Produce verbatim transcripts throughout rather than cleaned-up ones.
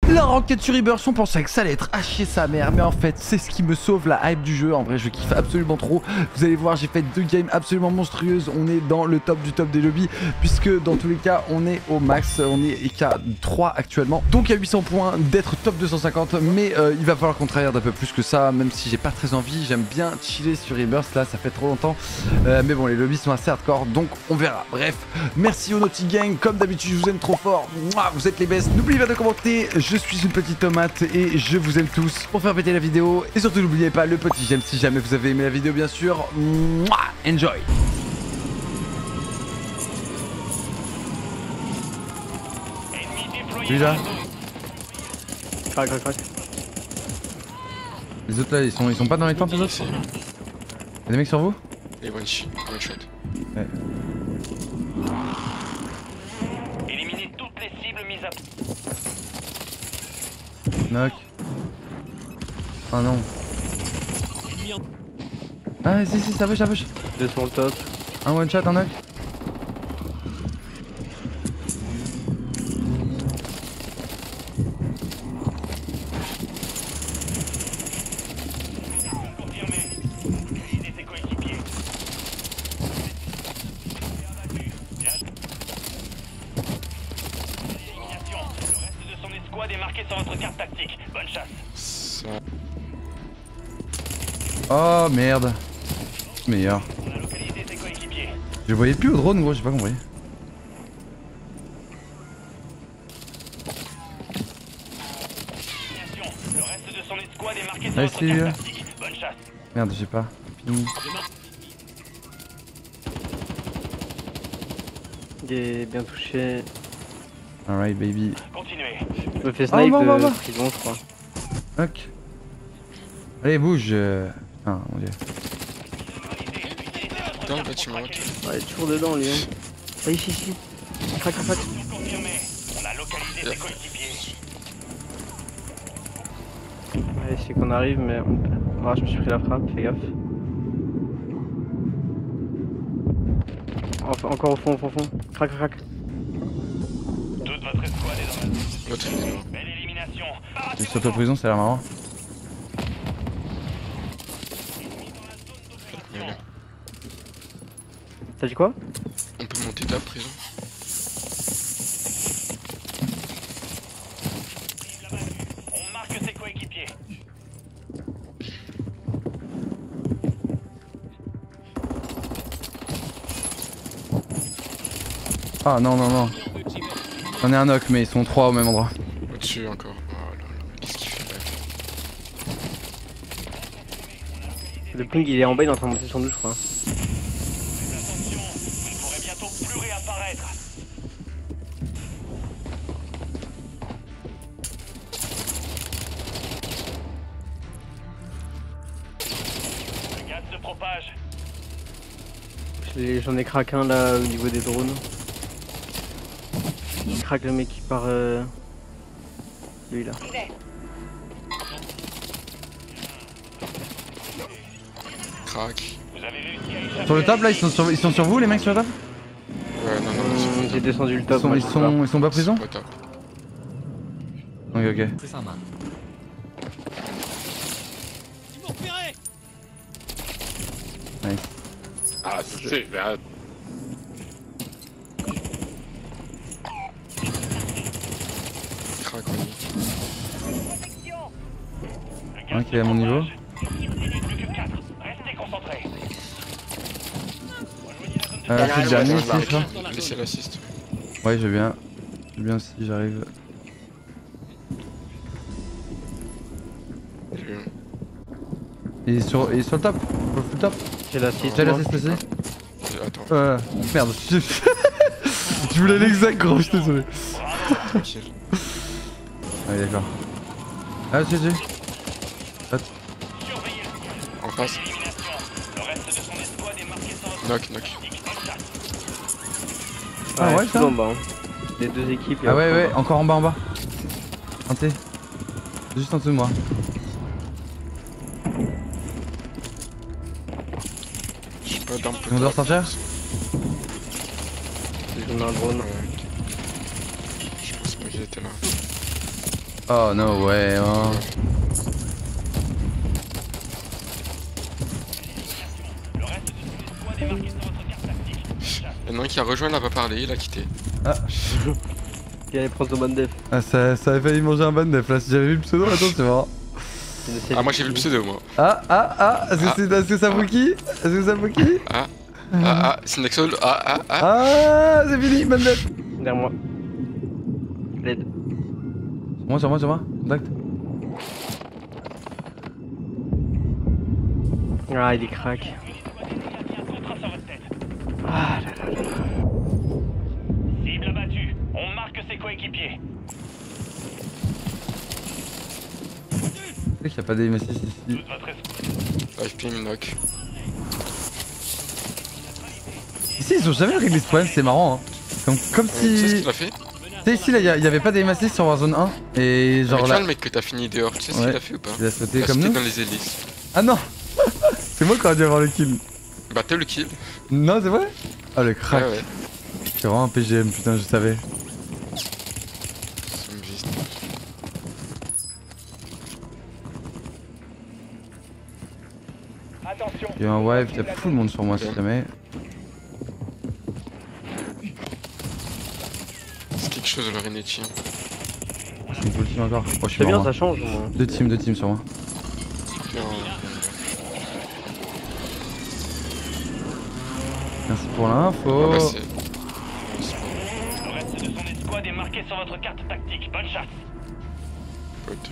La enquête sur Rebirth, on pensait que ça allait être à chier sa mère, mais en fait c'est ce qui me sauve la hype du jeu. En vrai je kiffe absolument trop. Vous allez voir, j'ai fait deux games absolument monstrueuses. On est dans le top du top des lobbies, puisque dans tous les cas on est au max. On est K trois actuellement, donc à huit cents points d'être top deux cent cinquante. Mais euh, il va falloir qu'on travaille d'un peu plus que ça, même si j'ai pas très envie. J'aime bien chiller sur Rebirth, là ça fait trop longtemps, euh, mais bon les lobbies sont assez hardcore, donc on verra. Bref, merci au Naughty Gang, comme d'habitude je vous aime trop fort. Mouah, vous êtes les best. N'oubliez pas de commenter, je suis une petite tomate et je vous aime tous pour faire péter la vidéo. Et surtout n'oubliez pas le petit j'aime si jamais vous avez aimé la vidéo, bien sûr. Mouah, enjoy. Lui là. Crac, crac, crac. Les autres là ils sont, ils sont pas dans les tentes les autres? Y'a des mecs sur vous? Et one shot. One shot. Ouais. Éliminez toutes les cibles mises à... Knock. Oh non. Ah si si ça bouge ça bouge. Deux sur le top. Un one shot, un knock. Confirmé. Localisez ses coéquipiers. Élimination. Le reste de son escouade est marqué sur votre carte tactique. Bonne chasse. Ça... Oh merde. Meilleur. On a localisé ses coéquipiers. Je voyais plus au drone gros, j'ai pas compris. Élimination. Le reste de son escouade est marqué sur Allez, votre c'est lui, carte là. tactique. Bonne chasse. Merde, j'ai pas. Pilou. Il est bien touché. Alright baby. Continuez. Je me fais Ah, snipe bah, bah, de bah. prison, je crois. Knock. Allez bouge. euh. Putain mon dieu. Dans le bâtiment, ok. Ouais, il est toujours dedans, lui. Hein. Ah, ici, ici. Crac, crac, crac. Confirmé. On a localisé ses coéquipiers. Ouais, c'est qu'on arrive, mais. Ah, je me suis pris la frappe, fais gaffe. Enfin, encore au fond, au fond, au fond. Crac, crac, crac. Toute votre escouade est dans la... L'autre il est mort. Belle élimination. Je saute aux prisons, ça a l'air marrant. Mais là, T'as dit quoi? on peut monter de la prison. On marque ses coéquipiers. Ah non non non. J'en ai un knock mais ils sont trois au même endroit. Au-dessus encore. Oh là là, qu'est-ce qu'il fait là? Le ping, il est en bas, il est en train de monter sur nous, je crois. Attention, il pourrait bientôt plus réapparaître. Le gaz se propage. Je l'ai- J'en ai craqué un là au niveau des drones. Je craque le mec qui part. Euh... Lui là. Crac. Vous avez réussi à échapper. Sur le top là ils sont sur, ils sont sur vous les mecs sur le top? Ouais, non, non, Hum, c'est J'ai descendu le Ils top. sont, moi, ils je sais sont, ils sont bas pas. prison? C'est pas top. Ok ok. Nice. Ah, c'est... Ah, crac, on y est. Un qui est à mon niveau. Il n'est plus que quatre. Restez concentrés. Euh, c'est le dernier ici je crois. Laissez l'assist. Ouais je veux bien. Je veux bien si j'arrive. J'ai eu. Il est sur, il est sur le top. Sur le full top. J'ai l'assist. J'ai moi. l'assist aussi. Attends, Euh. Merde. Je, je voulais l'exact gros, je suis désolé. tranquille. Ah oui d'accord. Ah G G. En face. Le reste de son escouade est marqué sur votre Knock, knock. Ah ouais, tout ça en bas. Hein. Les deux équipes. Ah ouais ouais, encore en bas en bas. Un T. Juste en dessous de moi. Je sais pas d'arme. On doit ressortir? Ils ont un drone. Ouais. Je pense pas qu'ils étaient là. Oh no way. Hein. Le reste de son escouade est marqué sur votre carte tactique. Il y en a un qui a rejoint, il a pas parlé, il a quitté. Ah. Il y a les pros de Bandef. Ah, ça, ça avait failli manger un ban def là. Si j'avais vu le pseudo, attends, c'est marrant. Ah, moi j'ai vu le pseudo, moi. Ah, ah, ah. Est-ce que, Ah. c'est- est-ce que ça vous qui Est-ce que ça vous qui Ah, ah, ah, c'est Nexol. Ah, ah, ah. Ah, c'est fini, ban def. Derrière moi. L'aide. Sur moi, sur moi, sur moi. Contact. Ah, il est crack. Il y a un contrat sur votre tête. Ah là là là là. Cible abattue. On marque ses coéquipiers. Tu sais qu'il n'y a pas d'aim assist ici. Toute votre escouade. Life ping, knock. Ici, ils ont jamais réglé ce problème, c'est marrant. Hein. Comme, comme Euh, Tu sais ce si. qu'il a fait? Tu sais, ici, là, il y, y avait pas d'aim assist sur Warzone un. Et genre Avec là. là, le mec que t'as fini dehors, tu sais ce Ouais. qu'il a fait ou pas? Il a sauté Il a comme sauté nous. dans les hélices. Ah non. C'est moi qui aurais dû avoir le kill. Bah, t'as le kill. Non, c'est vrai. Ah, le crack. Ouais, ouais. C'est vraiment un P G M, putain, je savais. Ça me vise. Attention. Il y a un wipe, il y a full monde sur moi si jamais. C'est quelque chose de le Renetti. C'est une full team encore. Oh, je suis C'est bien, mort, ça moi. change. Moi. Deux teams, deux teams sur moi. Bien. Merci pour Ah l'info. bah, c'est. Le reste de son escouade est marqué sur votre carte tactique. Bonne chasse. Pote.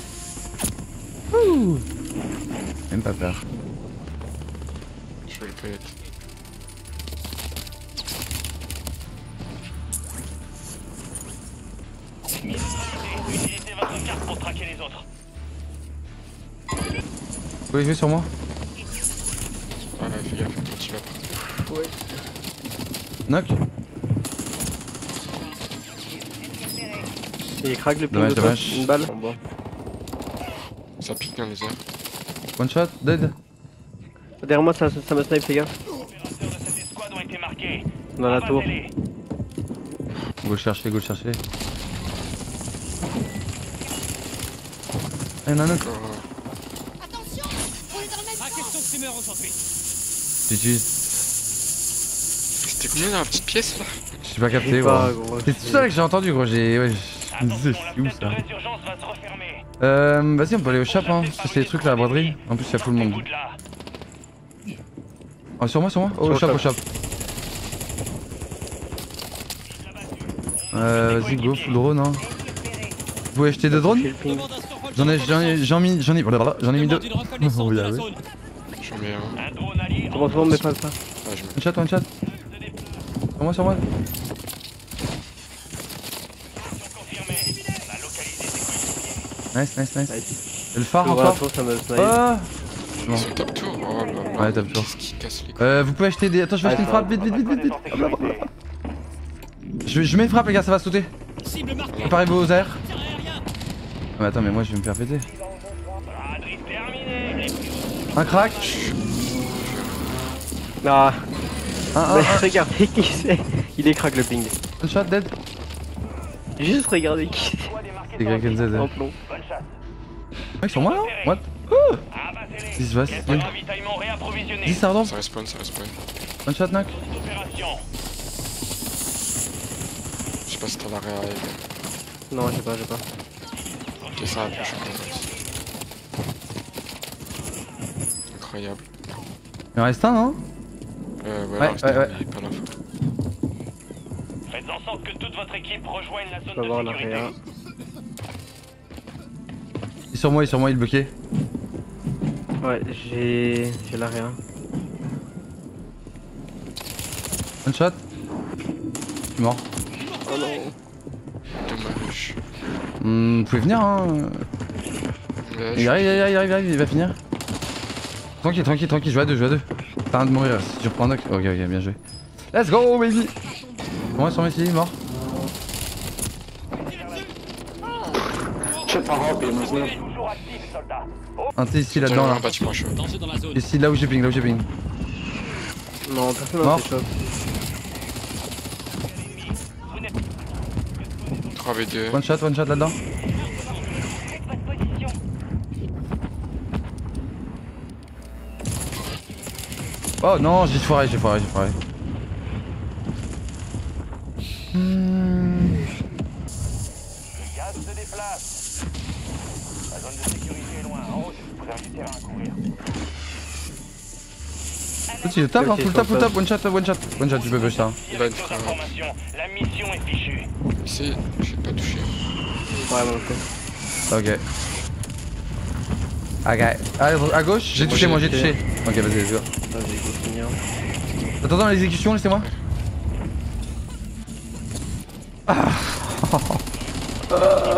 Ouh. Même pas peur. Je vais le pète. Utilisez votre carte pour traquer les autres. Vous pouvez jouer sur moi? Ah, fais gaffe, toi tu vas partir. Knock. Il est crack le ping Dommage, de toi. dommage. Une balle. Bon. Ça pique dans les airs. One shot, dead. Derrière moi, ça, ça me snipe, les gars. Opérateurs de cette escouade ont été marqués. Dans la tour. Abattez-les. Go le chercher, go le chercher. Ah, y'en a un autre. Encore. G G. C'était combien dans la petite pièce là? J'ai pas capté, J'ai pas, gros. gros. C'est tout ça que j'ai entendu, gros. J'ai. Ouais, je me disais, Attention, la c'est où fenêtre de ça? résurgence va se refermer. Euh. Vas-y, on peut aller au shop, hein. Ça, c'est les trucs là, à la braderie. En plus, y'a full le monde. Écoute là. Oh, sur moi, sur moi. Oh, au Sur shop, le au shop. Euh, vas-y, go, full drone, hein. Vous pouvez acheter deux drones? J'ai le ping. J'en ai, j'en ai, j'en ai mis, j'en ai, blablabla, j'en ai mis deux. Oh, yeah, ouais. J'en mets un. Un drone allié. Comment tout le monde met pas ça? Ah, je mets. One shot, one shot. Sur moi, sur moi. Confirmé. On a localisé ses Nice, nice, nice. Nice. Et le phare Je vois la encore. tour, ça me snipe. Ah. Ils sont top tour. Oh là là. Ouais, top tour. Qu'est-ce qui casse les couilles? Euh, vous pouvez acheter des. Attends, je vais acheter une frappe, vite, vite, vite, vite, vite. en sécurité. Je, je mets une frappe, les gars, ça va sauter. Préparez-vous aux airs. Ah, mais attends, mais moi je vais me faire péter. Braderie terminée. Un crack. Ah, Un, un, mais un. regardez qui c'est. Il est crack le ping. One shot, dead. Juste regardez qui c'est. Escouade est marquée C'est sur Greg votre N Z. En plomb. Bonne chasse. Mec, sur moi là? What? Abattez-les. Qu'est-ce qui se passe? Pièces de ravitaillement réapprovisionnées. dix ardents. Ça respawn, ça respawn. One shot, knock. Opération. Je sais pas si t'as la réa. Non, j'ai pas, j'ai pas. Ok, ça va, je suis content. Incroyable. Il en reste un, non? Euh, ouais, Ouais, reste ouais, un, ouais. mais pas l'info. Faites en sorte que toute votre équipe rejoigne la Je zone peux avoir de la sécurité. réa. Il est sur moi, il est sur moi, il est bloqué. Ouais, j'ai. J'ai la réa. One shot. Je suis mort. Oh non. Dommage. Hmm, vous pouvez venir, hein. Là, Il je- arrive, il arrive, il arrive, il arrive, il va finir. Tranquille, tranquille, tranquille, je joue à deux, je joue à deux. T'as un de mourir si tu reprends un knock. Ok, ok, bien joué. Let's go, baby! Sur moi, sur moi ici, mort. Toujours actif, soldat. Un T ici, Tiens, là-dedans, là. un bâtiment chaud. Ici, là où j'ai ping, là où j'ai ping. Non, personne n'a Mort. fait shot. trois v deux. One shot, one shot là-dedans. Oh non, j'ai foiré, j'ai foiré, j'ai foiré. Hmm. Le gaz se déplace. La zone de sécurité est loin. En route, vous avez du terrain à courir. Petit, le tap, hein, full tap, full tap, one shot, one shot, one shot, tu peux ça. Il va Avec être vos informations, la mission est fichue. ici, je vais pas toucher. Ouais, bon, ok. Ok. Ok. Ah, à gauche, j'ai Moi, touché, j'ai moi j'ai touché. touché. Ok, vas-y, let's go. Vas-y, go finir. Attends, dans l'exécution, laissez-moi. Ah.